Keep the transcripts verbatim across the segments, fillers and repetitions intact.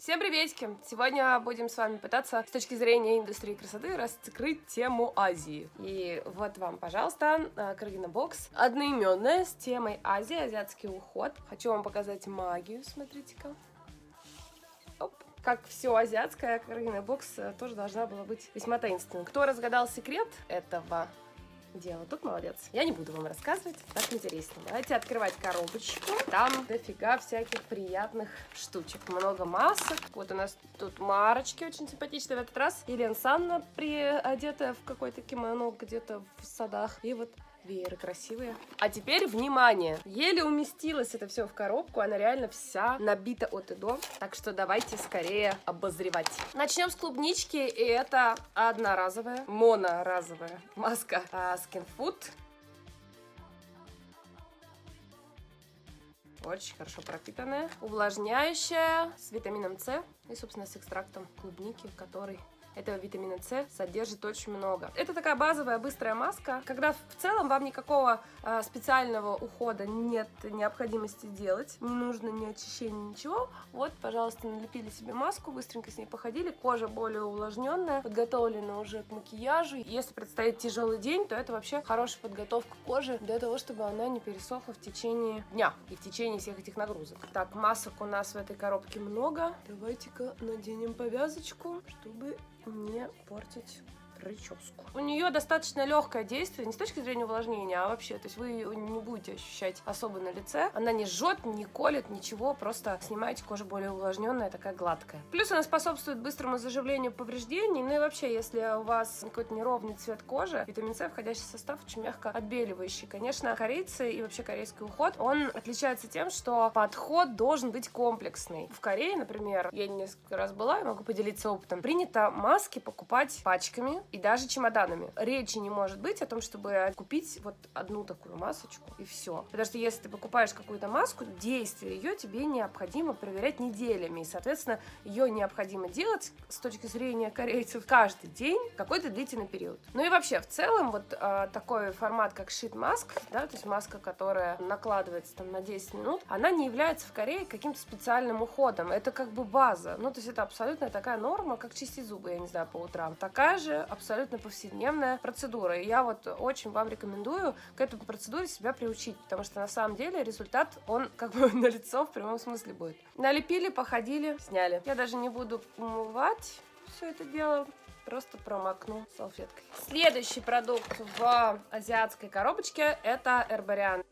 Всем приветики! Сегодня будем с вами пытаться с точки зрения индустрии красоты раскрыть тему Азии. И вот вам, пожалуйста, Каролина Бокс, одноименная, с темой Азии, азиатский уход. Хочу вам показать магию, смотрите-ка. Оп. Как все азиатское, Каролина Бокс тоже должна была быть весьма таинственной. Кто разгадал секрет этого дела, тут молодец. Я не буду вам рассказывать, так интересно. Давайте открывать коробочку. Там дофига всяких приятных штучек. Много масок. Вот у нас тут марочки очень симпатичные в этот раз. Елена Санна, приодетая в какой-то кимоно где-то в садах. И вот вееры красивые. А теперь внимание! Еле уместилось это все в коробку, она реально вся набита от и до. Так что давайте скорее обозревать. Начнем с клубнички, и это одноразовая, моноразовая маска Skin Food. Очень хорошо пропитанная, увлажняющая, с витамином С и, собственно, с экстрактом клубники, который этого витамина С содержит очень много. Это такая базовая быстрая маска, когда в целом вам никакого э, специального ухода нет необходимости делать, не нужно ни очищения, ничего. Вот, пожалуйста, налепили себе маску, быстренько с ней походили, кожа более увлажненная, подготовлена уже к макияжу. Если предстоит тяжелый день, то это вообще хорошая подготовка кожи для того, чтобы она не пересохла в течение дня и в течение всех этих нагрузок. Так, масок у нас в этой коробке много. Давайте-ка наденем повязочку, чтобы не портить прическу. У нее достаточно легкое действие, не с точки зрения увлажнения, а вообще, то есть вы не будете ощущать особо на лице. Она не жжет, не колет, ничего, просто снимаете кожу более увлажненная, такая гладкая. Плюс она способствует быстрому заживлению повреждений, ну и вообще, если у вас какой-то неровный цвет кожи, витамин С, входящий в состав, очень мягко отбеливающий. Конечно, корейцы и вообще корейский уход, он отличается тем, что подход должен быть комплексный. В Корее, например, я несколько раз была, я могу поделиться опытом, принято маски покупать пачками и даже чемоданами. Речи не может быть о том, чтобы купить вот одну такую масочку и все. Потому что если ты покупаешь какую-то маску, действие ее тебе необходимо проверять неделями. И, соответственно, ее необходимо делать с точки зрения корейцев каждый день, какой-то длительный период. Ну и вообще, в целом, вот а, такой формат, как sheet mask, да, то есть маска, которая накладывается там на десять минут, она не является в Корее каким-то специальным уходом. Это как бы база. Ну, то есть это абсолютно такая норма, как чистить зубы, я не знаю, по утрам. Такая же абсолютно повседневная процедура. И я вот очень вам рекомендую к этой процедуре себя приучить, потому что на самом деле результат, он как бы налицо в прямом смысле будет. Налепили, походили, сняли. Я даже не буду умывать все это дело, просто промокну салфеткой. Следующий продукт в азиатской коробочке — это Herbarian.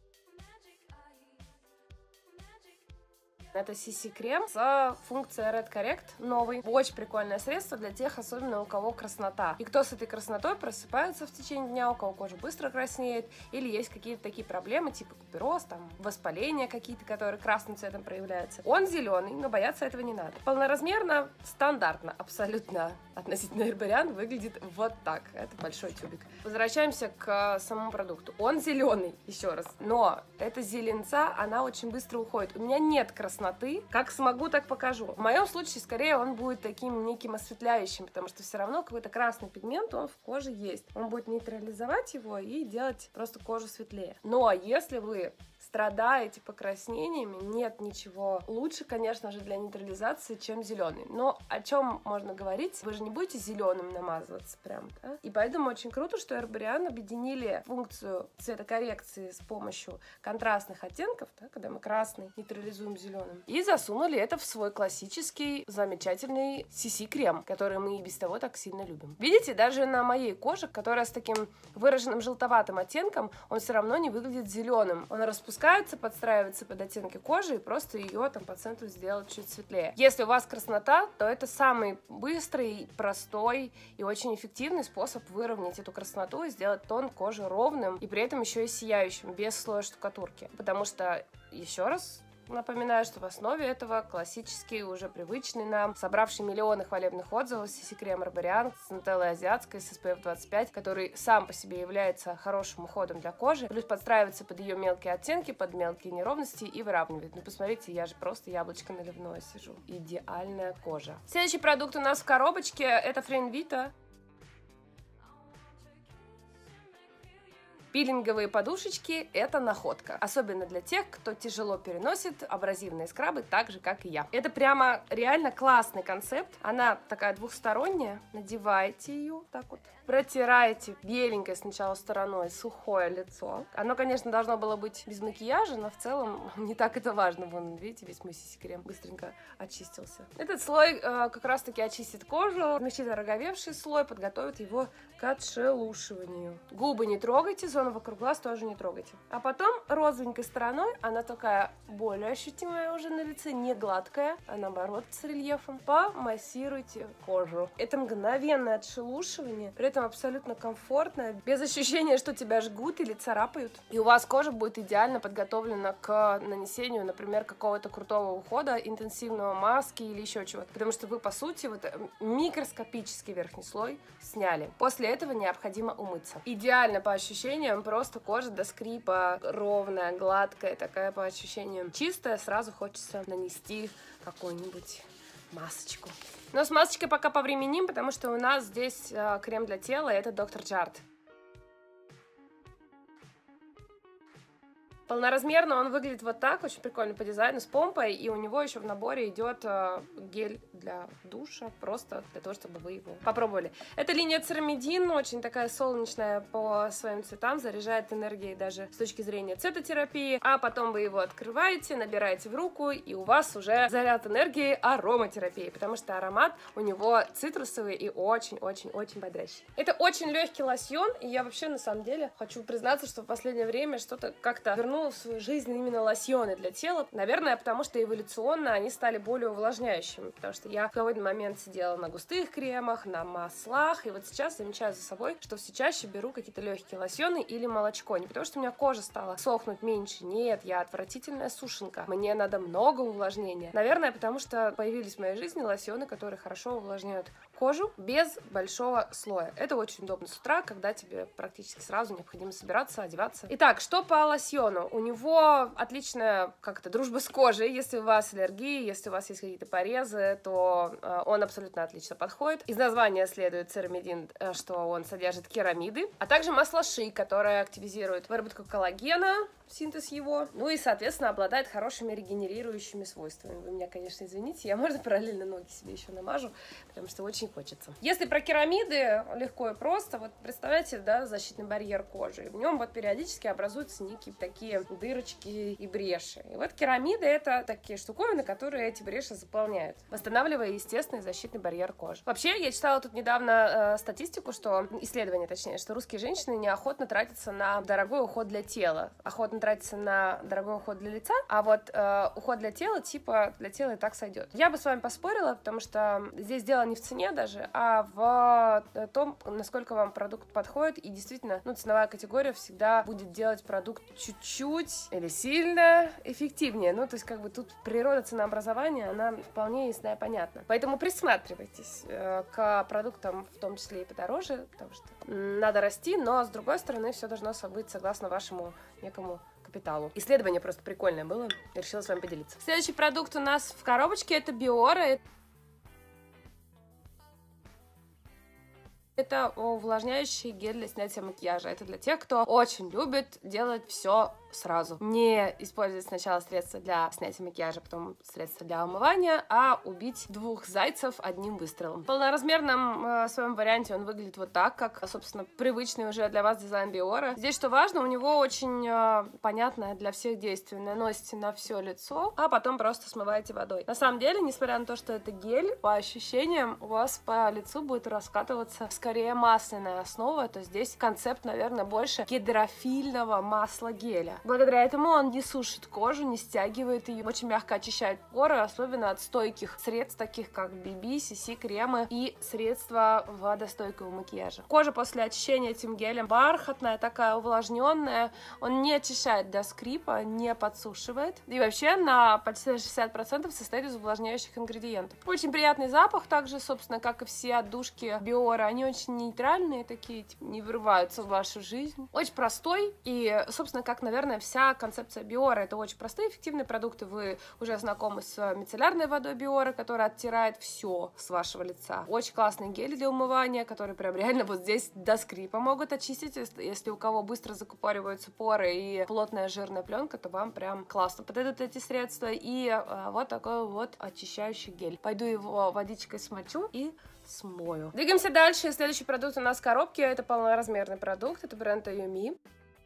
Это си си-крем с функцией Red Correct, новый. Очень прикольное средство для тех, особенно у кого краснота. И кто с этой краснотой просыпается в течение дня, у кого кожа быстро краснеет, или есть какие-то такие проблемы, типа купероз, там, воспаления какие-то, которые красным цветом проявляются. Он зеленый, но бояться этого не надо. Полноразмерно, стандартно, абсолютно относительно Herbarian выглядит вот так. Это большой тюбик. Возвращаемся к самому продукту. Он зеленый, еще раз, но эта зеленца, она очень быстро уходит. У меня нет красноты. Как смогу, так покажу. В моем случае, скорее, он будет таким неким осветляющим, потому что все равно какой-то красный пигмент, он в коже есть. Он будет нейтрализовать его и делать просто кожу светлее. Но если вы страдаете покраснениями, нет ничего лучше, конечно же, для нейтрализации, чем зеленый. Но о чем можно говорить? Вы же не будете зеленым намазываться прям, да? И поэтому очень круто, что Herbarian объединили функцию цветокоррекции с помощью контрастных оттенков, да, когда мы красный нейтрализуем зеленым, и засунули это в свой классический замечательный си си-крем, который мы и без того так сильно любим. Видите, даже на моей коже, которая с таким выраженным желтоватым оттенком, он все равно не выглядит зеленым. Он распускается, подстраивается под оттенки кожи и просто ее там по центру сделать чуть светлее. Если у вас краснота, то это самый быстрый, простой и очень эффективный способ выровнять эту красноту и сделать тон кожи ровным и при этом еще и сияющим, без слоя штукатурки. Потому что, еще раз напоминаю, что в основе этого классический, уже привычный нам, собравший миллионы хвалебных отзывов си си-крем Herbarian с нутеллой азиатской с эс пэ эф двадцать пять, который сам по себе является хорошим уходом для кожи, плюс подстраивается под ее мелкие оттенки, под мелкие неровности и выравнивает. Ну, посмотрите, я же просто яблочко наливное сижу. Идеальная кожа. Следующий продукт у нас в коробочке — это Фрейн Vita. Пилинговые подушечки — это находка. Особенно для тех, кто тяжело переносит абразивные скрабы, так же, как и я. Это прямо реально классный концепт. Она такая двухсторонняя. Надеваете ее так вот. Протираете беленькой сначала стороной сухое лицо. Оно, конечно, должно было быть без макияжа, но в целом не так это важно. Вон, видите, весь мой сиси-крем быстренько очистился. Этот слой э, как раз-таки очистит кожу, смягчит ороговевший слой, подготовит его к отшелушиванию. Губы не трогайте, зону вокруг глаз тоже не трогайте. А потом розовенькой стороной, она такая более ощутимая уже на лице, не гладкая, а наоборот с рельефом, помассируйте кожу. Это мгновенное отшелушивание, при этом абсолютно комфортное, без ощущения, что тебя жгут или царапают. И у вас кожа будет идеально подготовлена к нанесению, например, какого-то крутого ухода, интенсивного маски или еще чего-то. Потому что вы, по сути, вот микроскопический верхний слой сняли. После этого необходимо умыться. Идеально по ощущениям, просто кожа до скрипа ровная, гладкая, такая по ощущениям чистая. Сразу хочется нанести какую-нибудь масочку. Но с масочкой пока повременим, потому что у нас здесь э, крем для тела, это доктор Джарт. Полноразмерно он выглядит вот так, очень прикольно по дизайну, с помпой, и у него еще в наборе идет э, гель для душа, просто для того, чтобы вы его попробовали. Это линия Ceramidin, очень такая солнечная по своим цветам, заряжает энергией даже с точки зрения цветотерапии, а потом вы его открываете, набираете в руку, и у вас уже заряд энергии ароматерапии, потому что аромат у него цитрусовый и очень-очень-очень бодрящий. Это очень легкий лосьон, и я вообще на самом деле хочу признаться, что в последнее время что-то как-то вернула в свою жизнь именно лосьоны для тела. Наверное, потому что эволюционно они стали более увлажняющими, потому что я в какой-то момент сидела на густых кремах, на маслах, и вот сейчас замечаю за собой, что все чаще беру какие-то легкие лосьоны или молочко. Не потому что у меня кожа стала сохнуть меньше, нет, я отвратительная сушенка, мне надо много увлажнения. Наверное, потому что появились в моей жизни лосьоны, которые хорошо увлажняют кожу без большого слоя. Это очень удобно с утра, когда тебе практически сразу необходимо собираться, одеваться. Итак, что по лосьону? У него отличная как-то дружба с кожей. Если у вас аллергии, если у вас есть какие-то порезы, то э, он абсолютно отлично подходит. Из названия следует Ceramidin, э, что он содержит керамиды, а также масло ши, которое активизирует выработку коллагена, синтез его, ну и, соответственно, обладает хорошими регенерирующими свойствами. Вы меня, конечно, извините, я, может, параллельно ноги себе еще намажу, потому что очень хочется. Если про керамиды, легко и просто, вот представляете, да, защитный барьер кожи, в нем вот периодически образуются некие такие дырочки и бреши. И вот керамиды — это такие штуковины, которые эти бреши заполняют, восстанавливая естественный защитный барьер кожи. Вообще, я читала тут недавно э, статистику, что, исследование точнее, что русские женщины неохотно тратятся на дорогой уход для тела, охотно тратится на дорогой уход для лица, а вот э, уход для тела, типа, для тела и так сойдет. Я бы с вами поспорила, потому что здесь дело не в цене даже, а в том, насколько вам продукт подходит, и действительно, ну, ценовая категория всегда будет делать продукт чуть-чуть или сильно эффективнее. Ну, то есть, как бы тут природа ценообразования, она вполне ясна и понятна. Поэтому присматривайтесь э, к продуктам, в том числе и подороже, потому что надо расти, но, с другой стороны, все должно быть согласно вашему некому капиталу. Исследование просто прикольное было, я решила с вами поделиться. Следующий продукт у нас в коробочке — это Biore. Это увлажняющий гель для снятия макияжа. Это для тех, кто очень любит делать все сразу. Не использовать сначала средства для снятия макияжа, потом средства для омывания, а убить двух зайцев одним выстрелом. В полноразмерном э, своем варианте он выглядит вот так, как, собственно, привычный уже для вас дизайн Biore. Здесь, что важно, у него очень э, понятное для всех действие. Наносите на все лицо, а потом просто смываете водой. На самом деле, несмотря на то, что это гель, по ощущениям у вас по лицу будет раскатываться скорее масляная основа, то здесь концепт, наверное, больше гидрофильного масла геля. Благодаря этому он не сушит кожу, не стягивает ее, очень мягко очищает поры, особенно от стойких средств, таких как би би, си си кремы и средства водостойкого макияжа. Кожа после очищения этим гелем бархатная, такая увлажненная, он не очищает до скрипа, не подсушивает, и вообще на почти шестьдесят процентов состоит из увлажняющих ингредиентов. Очень приятный запах, также, собственно, как и все отдушки Biore, они очень нейтральные, такие, типа, не врываются в вашу жизнь. Очень простой и, собственно, как, наверное, наверное, вся концепция Биора. Это очень простые, эффективные продукты. Вы уже знакомы с мицеллярной водой Биора, которая оттирает все с вашего лица. Очень классные гели для умывания, которые прям реально вот здесь до скрипа могут очистить. Если у кого быстро закупориваются поры и плотная жирная пленка, то вам прям классно подойдут эти средства. И а, вот такой вот очищающий гель. Пойду его водичкой смочу и смою. Двигаемся дальше. Следующий продукт у нас в коробке. Это полноразмерный продукт. Это бренд Ayumi.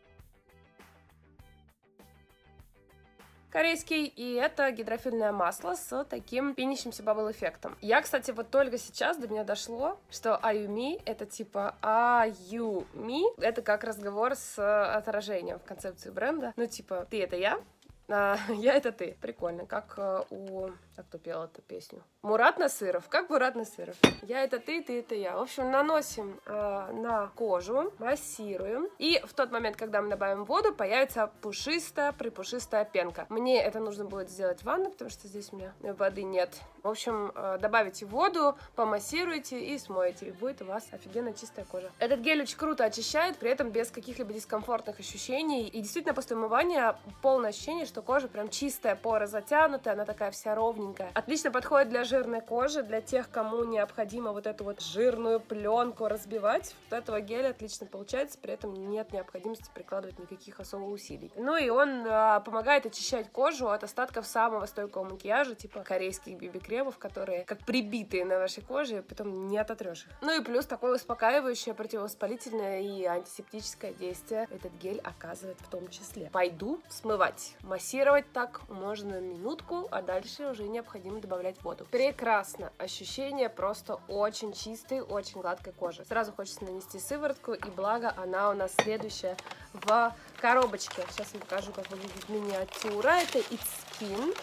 Корейский, и это гидрофильное масло с таким пенящимся бабл-эффектом. Я, кстати, вот только сейчас до меня дошло, что Ayumi это типа Ayumi. Это как разговор с отражением в концепции бренда. Ну, типа, ты это я, а я это ты. Прикольно, как у... А кто пел эту песню? Мурат Насыров. Как Мурат Насыров? Я это ты, ты это я. В общем, наносим э, на кожу, массируем. И в тот момент, когда мы добавим воду, появится пушистая, припушистая пенка. Мне это нужно будет сделать в ванной, потому что здесь у меня воды нет. В общем, э, добавите воду, помассируйте и смоете. И будет у вас офигенно чистая кожа. Этот гель очень круто очищает, при этом без каких-либо дискомфортных ощущений. И действительно, после умывания полное ощущение, что кожа прям чистая, поры затянутая, она такая вся ровненькая. Отлично подходит для жирной кожи, для тех, кому необходимо вот эту вот жирную пленку разбивать. Вот этого геля отлично получается, при этом нет необходимости прикладывать никаких особых усилий. Ну и он а, помогает очищать кожу от остатков самого стойкого макияжа, типа корейских би би-кремов, которые как прибитые на вашей коже, и потом не ототрешь их. Ну и плюс такое успокаивающее, противовоспалительное и антисептическое действие этот гель оказывает в том числе. Пойду смывать. Массировать так можно минутку, а дальше уже не необходимо добавлять воду. Прекрасно. Ощущение просто очень чистой, очень гладкой кожи. Сразу хочется нанести сыворотку, и благо она у нас следующая в коробочке. Сейчас я покажу, как выглядит миниатюра. Это It's Skin.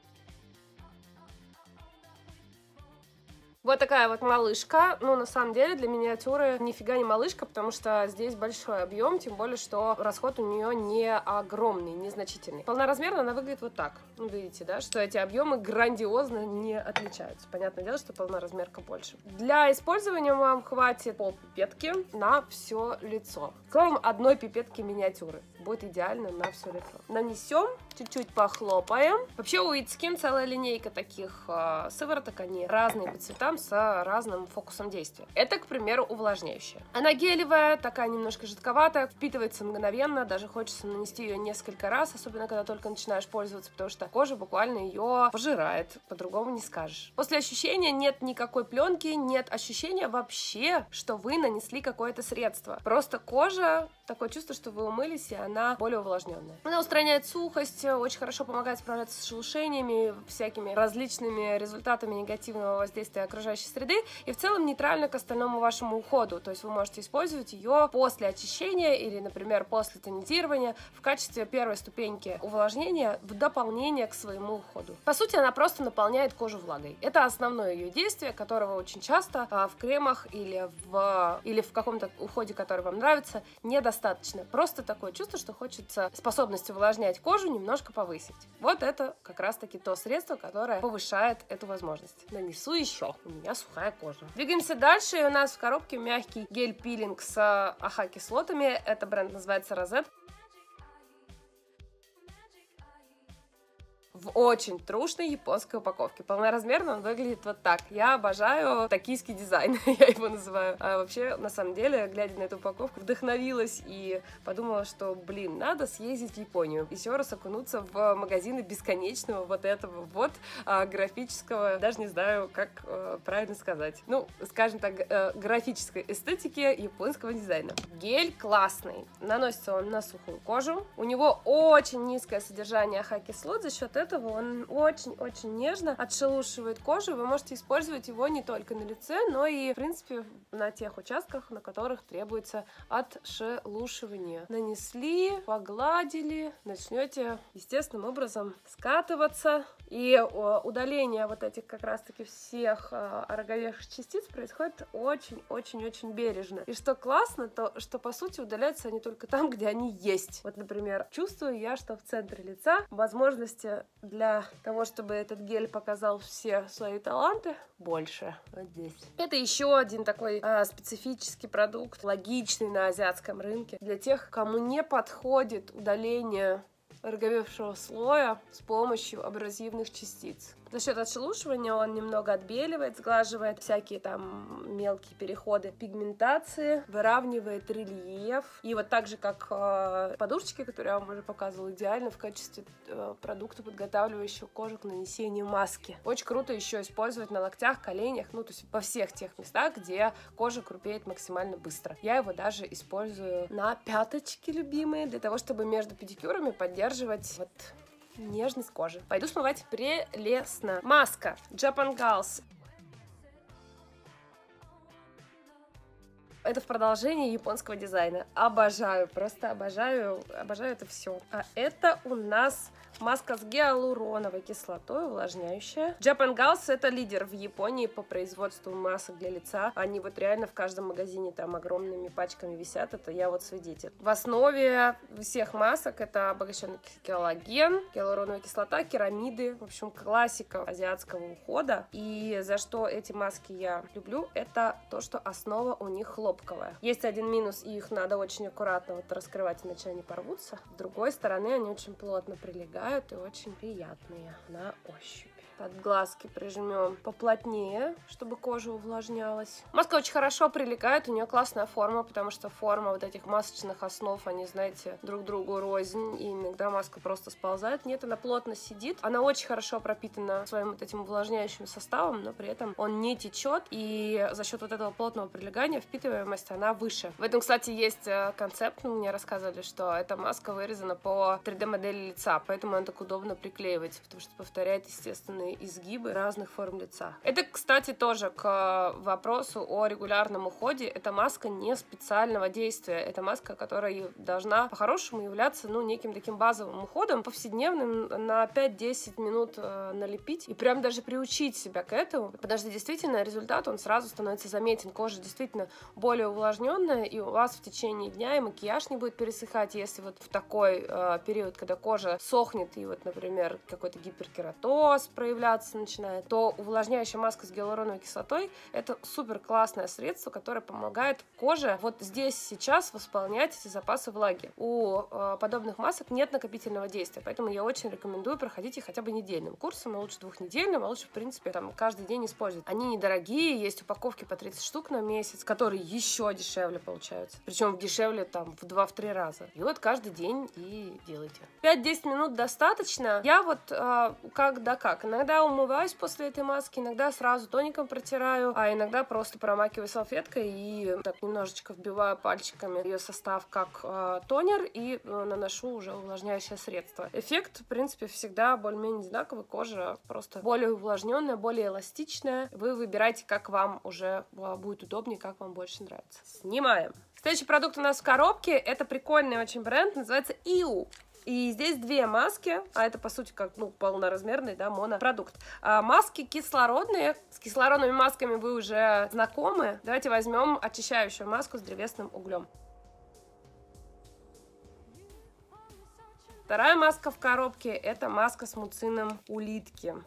Вот такая вот малышка. Ну, на самом деле, для миниатюры нифига не малышка, потому что здесь большой объем, тем более, что расход у нее не огромный, незначительный. Полноразмерно она выглядит вот так. Ну, видите, да, что эти объемы грандиозно не отличаются. Понятное дело, что полноразмерка больше. Для использования вам хватит пол пипетки на все лицо. Словом, одной пипетки миниатюры. Будет идеально на все лицо. Нанесем, чуть-чуть похлопаем. Вообще у It's Skin целая линейка таких э, сывороток. Они разные по цветам, с разным фокусом действия. Это, к примеру, увлажняющая. Она гелевая, такая немножко жидковатая, впитывается мгновенно, даже хочется нанести ее несколько раз, особенно когда только начинаешь пользоваться, потому что кожа буквально ее пожирает, по-другому не скажешь. После ощущения нет никакой пленки, нет ощущения вообще, что вы нанесли какое-то средство. Просто кожа, такое чувство, что вы умылись, и она более увлажненная. Она устраняет сухость, очень хорошо помогает справляться с шелушениями, всякими различными результатами негативного воздействия окружающей среды, и в целом нейтрально к остальному вашему уходу. То есть вы можете использовать ее после очищения или, например, после тонизирования в качестве первой ступеньки увлажнения в дополнение к своему уходу. По сути, она просто наполняет кожу влагой. Это основное ее действие, которого очень часто а, в кремах или в, или в каком-то уходе, который вам нравится, недостаточно. Просто такое чувство, что хочется способность увлажнять кожу немножко повысить. Вот это как раз-таки то средство, которое повышает эту возможность. Нанесу еще. У меня сухая кожа. Двигаемся дальше. И у нас в коробке мягкий гель-пилинг с АХ-кислотами. Это бренд называется Розет. В очень трушной японской упаковке. Полноразмерно он выглядит вот так. Я обожаю токийский дизайн, я его называю. А вообще, на самом деле, глядя на эту упаковку, вдохновилась и подумала, что, блин, надо съездить в Японию. Еще раз окунуться в магазины бесконечного вот этого вот а, графического, даже не знаю, как а, правильно сказать. Ну, скажем так, а, графической эстетики японского дизайна. Гель классный. Наносится он на сухую кожу. У него очень низкое содержание АХ-кислот, за счет этого он очень-очень нежно отшелушивает кожу. Вы можете использовать его не только на лице, но и, в принципе, на тех участках, на которых требуется отшелушивание. Нанесли, погладили, начнете естественным образом скатываться. И удаление вот этих как раз-таки всех ороговевших частиц происходит очень-очень-очень бережно. И что классно, то что по сути удаляются они только там, где они есть. Вот, например, чувствую я, что в центре лица возможности для того, чтобы этот гель показал все свои таланты, больше вот здесь. Это еще один такой а, специфический продукт, логичный на азиатском рынке, для тех, кому не подходит удаление ороговевшего слоя с помощью абразивных частиц. За счет отшелушивания он немного отбеливает, сглаживает всякие там мелкие переходы пигментации, выравнивает рельеф. И вот так же, как э, подушечки, которые я вам уже показывала, идеально в качестве э, продукта, подготавливающего кожу к нанесению маски. Очень круто еще использовать на локтях, коленях, ну то есть во всех тех местах, где кожа крупеет максимально быстро. Я его даже использую на пяточки любимые, для того, чтобы между педикюрами поддерживать вот нежность кожи. Пойду смывать. Прелестно. Маска Japan Girls. Это в продолжении японского дизайна. Обожаю, просто обожаю, обожаю это все. А это у нас маска с гиалуроновой кислотой, увлажняющая. Japan Girls — это лидер в Японии по производству масок для лица. Они вот реально в каждом магазине там огромными пачками висят. Это я вот свидетель. В основе всех масок это обогащенный коллаген, гиалуроновая кислота, керамиды. В общем, классика азиатского ухода. И за что эти маски я люблю, это то, что основа у них хлопковая. Есть один минус, и их надо очень аккуратно вот раскрывать, иначе они порвутся. С другой стороны, они очень плотно прилегают и очень приятные на ощупь. Под глазки прижмем поплотнее, чтобы кожа увлажнялась. Маска очень хорошо прилегает, у нее классная форма, потому что форма вот этих масочных основ, они, знаете, друг другу рознь, и иногда маска просто сползает. Нет, она плотно сидит, она очень хорошо пропитана своим вот этим увлажняющим составом, но при этом он не течет, и за счет вот этого плотного прилегания впитываемость она выше. В этом, кстати, есть концепт, ну, мне рассказывали, что эта маска вырезана по три дэ модели лица, поэтому она так удобно приклеивать, потому что повторяет естественные изгибы разных форм лица. Это, кстати, тоже к вопросу о регулярном уходе. Это маска не специального действия. Это маска, которая должна по-хорошему являться, ну, неким таким базовым уходом, повседневным, на пять-десять минут э, налепить и прям даже приучить себя к этому, потому что действительно результат, он сразу становится заметен. Кожа действительно более увлажненная, и у вас в течение дня и макияж не будет пересыхать. Если вот в такой э, период, когда кожа сохнет, и вот, например, какой-то гиперкератоз проявляется, начинает, то увлажняющая маска с гиалуроновой кислотой — это супер классное средство, которое помогает коже вот здесь сейчас восполнять эти запасы влаги. У э, подобных масок нет накопительного действия, поэтому я очень рекомендую проходить их хотя бы недельным курсом, а лучше двухнедельным, а лучше, в принципе, там каждый день использовать. Они недорогие, есть упаковки по тридцать штук на месяц, которые еще дешевле получаются. Причем дешевле там в два-три раза. И вот каждый день и делайте. пять-десять минут достаточно. Я вот э, как да как. Иногда умываюсь после этой маски, иногда сразу тоником протираю, а иногда просто промакиваю салфеткой и так немножечко вбиваю пальчиками ее состав как э, тонер и э, наношу уже увлажняющее средство. Эффект, в принципе, всегда более-менее одинаковый. Кожа просто более увлажненная, более эластичная. Вы выбираете, как вам уже э, будет удобнее, как вам больше нравится. Снимаем. Следующий продукт у нас в коробке. Это прикольный очень бренд, называется и ю. И здесь две маски, а это, по сути, как, ну, полноразмерный, да, монопродукт. А маски кислородные. С кислородными масками вы уже знакомы. Давайте возьмем очищающую маску с древесным углем. Вторая маска в коробке — это маска с муцином улитки.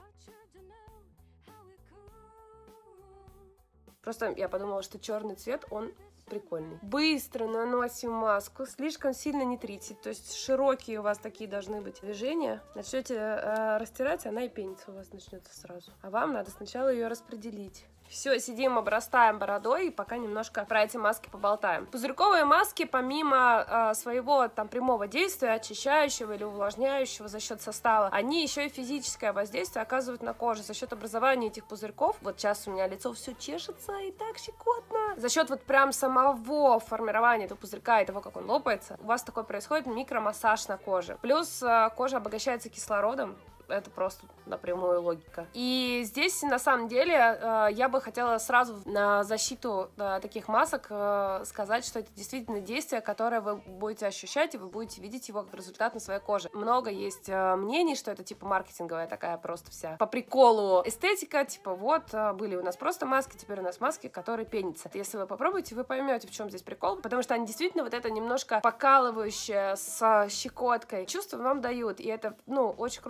Просто я подумала, что черный цвет, он прикольный. Быстро наносим маску, слишком сильно не трите, то есть широкие у вас такие должны быть движения. Начнете э, растирать, она и пенится у вас начнется сразу. А вам надо сначала ее распределить. Все, сидим, обрастаем бородой, и пока немножко про эти маски поболтаем. Пузырьковые маски, помимо э, своего там прямого действия, очищающего или увлажняющего за счет состава, они еще и физическое воздействие оказывают на кожу за счет образования этих пузырьков. Вот сейчас у меня лицо все чешется и так щекотно. За счет вот прям самого формирования этого пузырька и того, как он лопается, у вас такой происходит микромассаж на коже. Плюс э, кожа обогащается кислородом. Это просто напрямую логика. И здесь, на самом деле, я бы хотела сразу на защиту таких масок сказать, что это действительно действие, которое вы будете ощущать, и вы будете видеть его как результат на своей коже. Много есть мнений, что это типа маркетинговая такая просто вся по приколу эстетика, типа вот, были у нас просто маски, теперь у нас маски, которые пенятся. Если вы попробуете, вы поймете, в чем здесь прикол, потому что они действительно вот это немножко покалывающее с щекоткой чувство вам дают, и это, ну, очень круто воздействует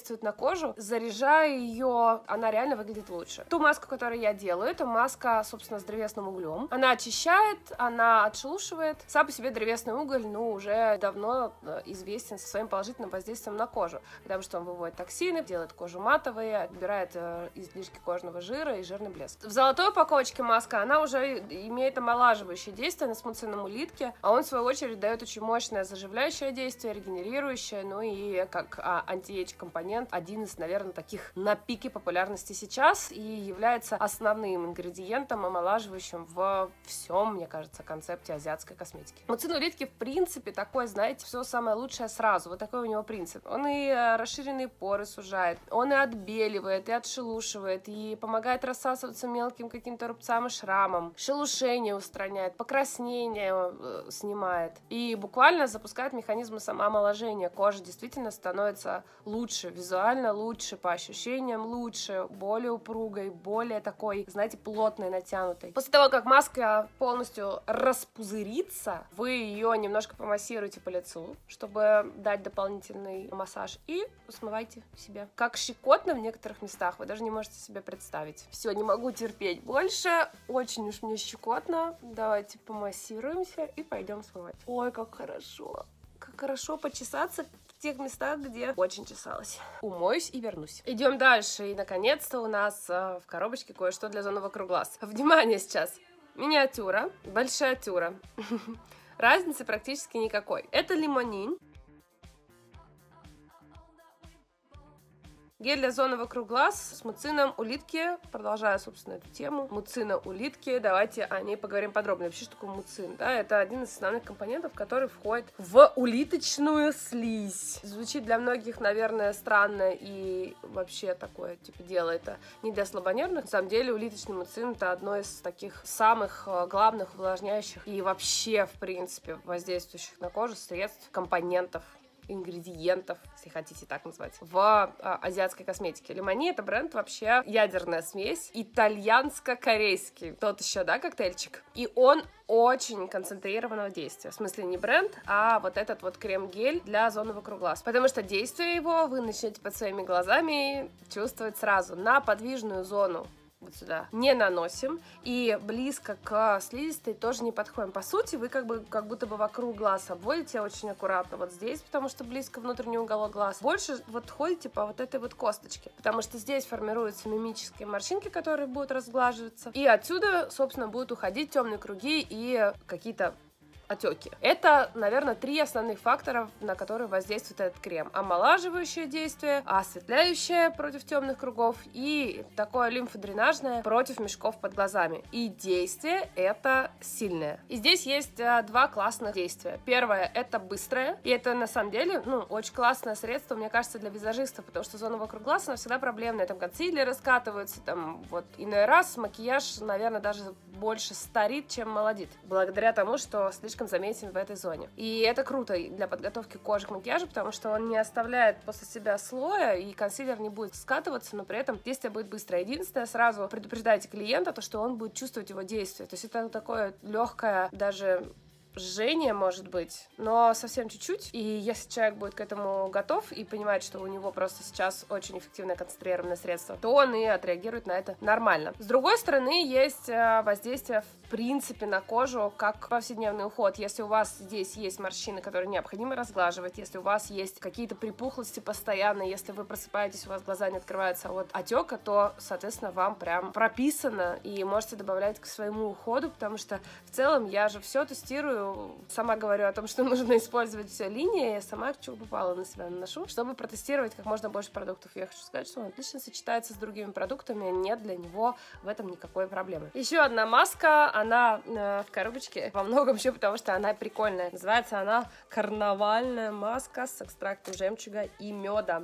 действует на кожу, заряжая ее, она реально выглядит лучше. Ту маску, которую я делаю, это маска, собственно, с древесным углем. Она очищает, она отшелушивает. Сам по себе древесный уголь, ну, уже давно известен со своим положительным воздействием на кожу, потому что он выводит токсины, делает кожу матовой, отбирает э, излишки кожного жира и жирный блеск. В золотой упаковочке маска, она уже имеет омолаживающее действие на смуцинном улитке, а он, в свою очередь, дает очень мощное заживляющее действие, регенерирующее, ну и как а, анти-эйдж компонент, один из, наверное, таких на пике популярности сейчас и является основным ингредиентом, омолаживающим в всем, мне кажется, концепте азиатской косметики. Муцин улитки, в принципе, такой, знаете, все самое лучшее сразу, вот такой у него принцип. Он и расширенные поры сужает, он и отбеливает, и отшелушивает, и помогает рассасываться мелким каким-то рубцам и шрамам, шелушение устраняет, покраснение э, снимает, и буквально запускает механизмы самоомоложения. Кожа действительно становится лучше, визуально лучше, по ощущениям лучше, более упругой, более такой, знаете, плотной, натянутой. После того, как маска полностью распузырится, вы ее немножко помассируете по лицу, чтобы дать дополнительный массаж, и смывайте себе. Как щекотно в некоторых местах, вы даже не можете себе представить. Все, не могу терпеть больше, очень уж мне щекотно. Давайте помассируемся и пойдем смывать. Ой, как хорошо. Как хорошо почесаться в тех местах, где очень чесалась. Умоюсь и вернусь. Идем дальше. И, наконец-то, у нас э, в коробочке кое-что для зоны вокруг глаз. Внимание сейчас. Миниатюра, большая тюра. Разницы практически никакой. Это лимонин. Гель для зоны вокруг глаз с муцином улитки. Продолжая, собственно, эту тему. Муцина улитки. Давайте о ней поговорим подробнее. Вообще, что такое муцин? Да, это один из основных компонентов, который входит в улиточную слизь. Звучит для многих, наверное, странно и вообще такое, типа, дело это не для слабонервных. На самом деле, улиточный муцин — это одно из таких самых главных увлажняющих и вообще, в принципе, воздействующих на кожу средств, компонентов, ингредиентов, если хотите так назвать, в а, азиатской косметике. Лимони — это бренд вообще ядерная смесь, итальянско-корейский. Тот еще, да, коктейльчик. И он очень концентрированного действия. В смысле не бренд, а вот этот вот крем-гель для зоны вокруг глаз. Потому что действие его вы начнете под своими глазами чувствовать сразу. На подвижную зону вот сюда не наносим, и близко к слизистой тоже не подходим. По сути, вы как бы как будто бы вокруг глаз обводите очень аккуратно вот здесь, потому что близко внутренний уголок глаз. Больше вот ходите по вот этой вот косточке, потому что здесь формируются мимические морщинки, которые будут разглаживаться, и отсюда, собственно, будут уходить темные круги и какие-то отеки. Это, наверное, три основных фактора, на которые воздействует этот крем. Омолаживающее действие, осветляющее против темных кругов и такое лимфодренажное против мешков под глазами. И действие это сильное. И здесь есть а, два классных действия. Первое — это быстрое, и это на самом деле, ну, очень классное средство, мне кажется, для визажистов, потому что зона вокруг глаз, она всегда проблемная. Там консилеры скатываются, там вот иной раз макияж, наверное, даже больше старит, чем молодит. Благодаря тому, что слишком заметен в этой зоне. И это круто для подготовки кожи к макияжу, потому что он не оставляет после себя слоя, и консилер не будет скатываться, но при этом действие будет быстрое. Единственное, сразу предупреждайте клиента, то, что он будет чувствовать его действие. То есть это такое легкое, даже жжение, может быть, но совсем чуть-чуть. И если человек будет к этому готов и понимает, что у него просто сейчас очень эффективное концентрированное средство, то он и отреагирует на это нормально. С другой стороны, есть воздействие в принципе на кожу как повседневный уход. Если у вас здесь есть морщины, которые необходимо разглаживать, если у вас есть какие-то припухлости постоянно, если вы просыпаетесь, у вас глаза не открываются от отека, то, соответственно, вам прям прописано и можете добавлять к своему уходу, потому что в целом я же все тестирую, сама говорю о том, что нужно использовать все линии, я сама что попало на себя наношу, чтобы протестировать как можно больше продуктов. Я хочу сказать, что он отлично сочетается с другими продуктами, нет для него в этом никакой проблемы. Еще одна маска, она э, в коробочке во многом еще потому, что она прикольная. Называется она карнавальная маска с экстрактом жемчуга и меда.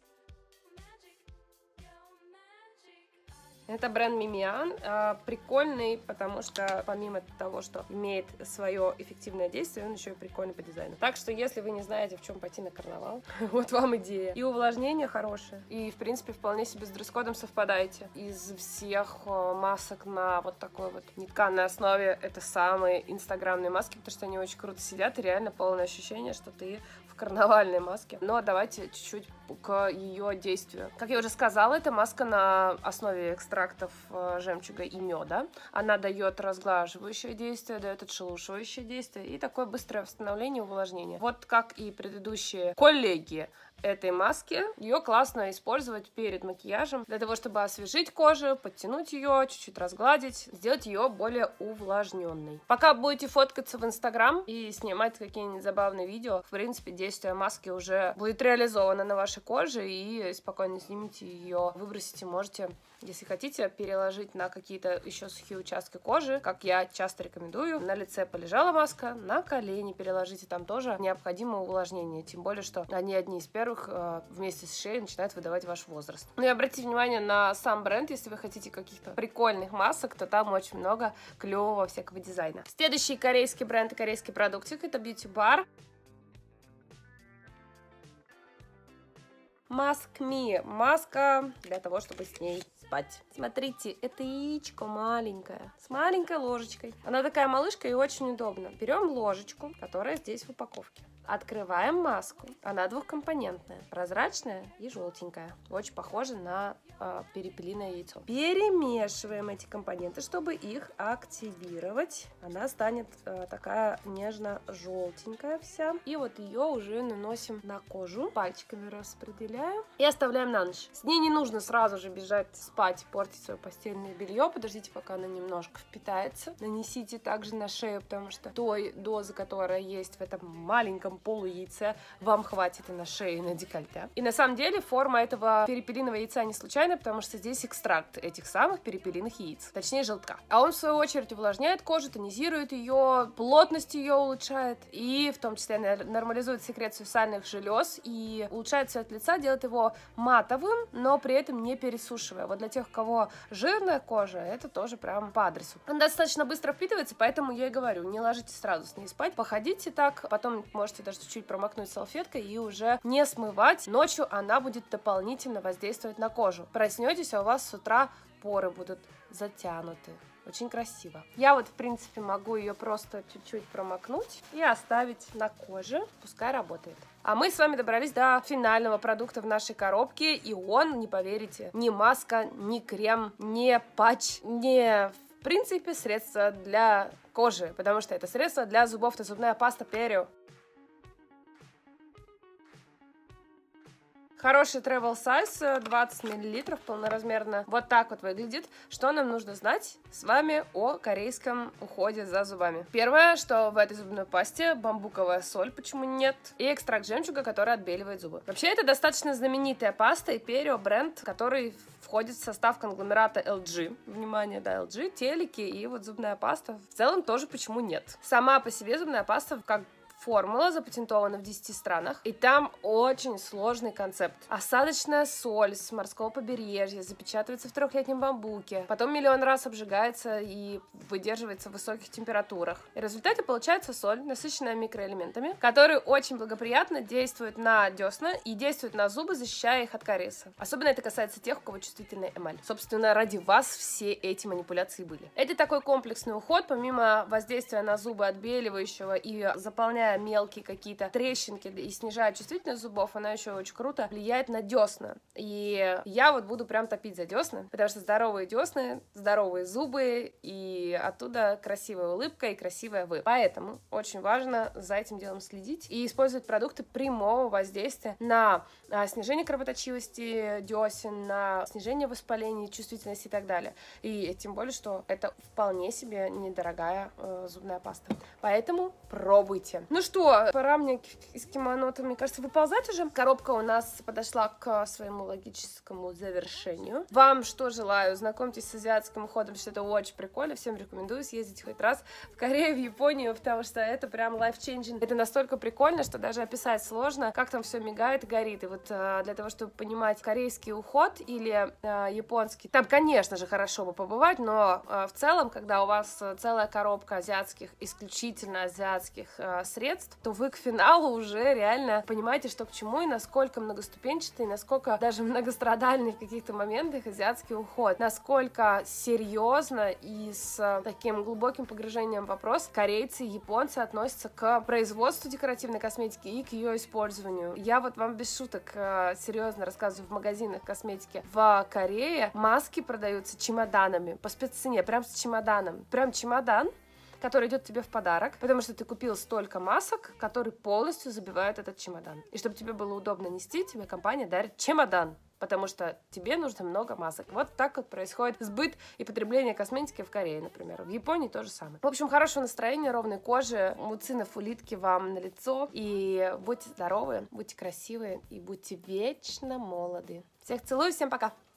Это бренд Мимиан, прикольный, потому что помимо того, что имеет свое эффективное действие, он еще и прикольный по дизайну. Так что, если вы не знаете, в чем пойти на карнавал, вот вам идея. И увлажнение хорошее, и, в принципе, вполне себе с дресс-кодом совпадаете. Из всех масок на вот такой вот нетканной основе это самые инстаграмные маски, потому что они очень круто сидят, и реально полное ощущение, что ты в карнавальной маске. Но давайте чуть-чуть к ее действию. Как я уже сказала, это маска на основе экстрактов жемчуга и меда. Она дает разглаживающее действие, дает отшелушивающее действие и такое быстрое восстановление и увлажнение. Вот как и предыдущие коллеги этой маски, ее классно использовать перед макияжем для того, чтобы освежить кожу, подтянуть ее, чуть-чуть разгладить, сделать ее более увлажненной. Пока будете фоткаться в Инстаграм и снимать какие-нибудь забавные видео, в принципе, действие маски уже будет реализовано на вашей коже, и спокойно снимите ее, выбросите, можете, если хотите, переложить на какие-то еще сухие участки кожи, как я часто рекомендую. На лице полежала маска, на колени переложите, там тоже необходимо увлажнение, тем более, что они одни из первых вместе с шеей начинают выдавать ваш возраст. Ну и обратите внимание на сам бренд, если вы хотите каких-то прикольных масок, то там очень много клевого всякого дизайна. Следующий корейский бренд и корейский продуктик — это Beauty Bar. Mask Me. Маска для того, чтобы с ней спать. Смотрите, это яичко маленькое, с маленькой ложечкой. Она такая малышка и очень удобна. Берем ложечку, которая здесь в упаковке. Открываем маску. Она двухкомпонентная, прозрачная и желтенькая. Очень похожа на э, перепелиное яйцо. Перемешиваем эти компоненты, чтобы их активировать. Она станет э, такая нежно-желтенькая вся. И вот ее уже наносим на кожу. Пальчиками распределяем и оставляем на ночь. С ней не нужно сразу же бежать спать, портить свое постельное белье. Подождите, пока она немножко впитается. Нанесите также на шею, потому что той дозы, которая есть в этом маленьком полу яйца, вам хватит и на шею, и на декольте. И на самом деле форма этого перепелиного яйца не случайная, потому что здесь экстракт этих самых перепелиных яиц, точнее желтка. А он в свою очередь увлажняет кожу, тонизирует ее, плотность ее улучшает и в том числе нормализует секрецию сальных желез и улучшает цвет лица, делает его матовым, но при этом не пересушивая. Вот для тех, у кого жирная кожа, это тоже прям по адресу. Он достаточно быстро впитывается, поэтому я и говорю, не ложитесь сразу с ней спать, походите так, потом можете даже чуть-чуть промокнуть салфеткой и уже не смывать. Ночью она будет дополнительно воздействовать на кожу. Проснетесь, а у вас с утра поры будут затянуты. Очень красиво. Я вот, в принципе, могу ее просто чуть-чуть промокнуть и оставить на коже. Пускай работает. А мы с вами добрались до финального продукта в нашей коробке. И он, не поверите, ни маска, ни крем, ни патч, ни... В принципе, средство для кожи, потому что это средство для зубов, это зубная паста Перио. Хороший travel size, двадцать миллилитров, полноразмерно. Вот так вот выглядит. Что нам нужно знать с вами о корейском уходе за зубами? Первое, что в этой зубной пасте бамбуковая соль, почему нет, и экстракт жемчуга, который отбеливает зубы. Вообще, это достаточно знаменитая паста и Перио бренд, который входит в состав конгломерата эл джи. Внимание, да, эл джи, телеки и вот зубная паста. В целом тоже почему нет. Сама по себе зубная паста, как формула запатентована в десяти странах, и там очень сложный концепт. Осадочная соль с морского побережья запечатывается в трехлетнем бамбуке, потом миллион раз обжигается и выдерживается в высоких температурах. И в результате получается соль, насыщенная микроэлементами, которые очень благоприятно действуют на десна и действуют на зубы, защищая их от кариеса. Особенно это касается тех, у кого чувствительная эмаль. Собственно, ради вас все эти манипуляции были. Это такой комплексный уход, помимо воздействия на зубы отбеливающего и заполняя мелкие какие-то трещинки и снижает чувствительность зубов, она еще очень круто влияет на десна. И я вот буду прям топить за десна, потому что здоровые десны, здоровые зубы, и оттуда красивая улыбка и красивая вы. Поэтому очень важно за этим делом следить и использовать продукты прямого воздействия на снижение кровоточивости десен, на снижение воспаления, чувствительности и так далее. И тем более, что это вполне себе недорогая э, зубная паста. Поэтому пробуйте. Ну что, пора мне из кимоно-то, мне кажется, выползать уже. Коробка у нас подошла к своему логическому завершению. Вам что желаю? Знакомьтесь с азиатским уходом, что это очень прикольно. Всем рекомендую съездить хоть раз в Корею, в Японию, потому что это прям life-changing. Это настолько прикольно, что даже описать сложно, как там все мигает и горит. И вот э, для того, чтобы понимать корейский уход или э, японский, там, конечно же, хорошо бы побывать, но э, в целом, когда у вас целая коробка азиатских, исключительно азиатских э, средств, средств, то вы к финалу уже реально понимаете, что к чему и насколько многоступенчатый, насколько даже многострадальный в каких-то моментах азиатский уход, насколько серьезно и с таким глубоким погружением в вопрос корейцы и японцы относятся к производству декоративной косметики и к ее использованию. Я вот вам без шуток серьезно рассказываю, в магазинах косметики в Корее маски продаются чемоданами по спеццене, прям с чемоданом, прям чемодан, который идет тебе в подарок, потому что ты купил столько масок, которые полностью забивают этот чемодан. И чтобы тебе было удобно нести, тебе компания дарит чемодан, потому что тебе нужно много масок. Вот так вот происходит сбыт и потребление косметики в Корее, например. В Японии то же самое. В общем, хорошего настроения, ровной кожи, муцинов, улитки вам на лицо. И будьте здоровы, будьте красивые и будьте вечно молоды. Всех целую, всем пока!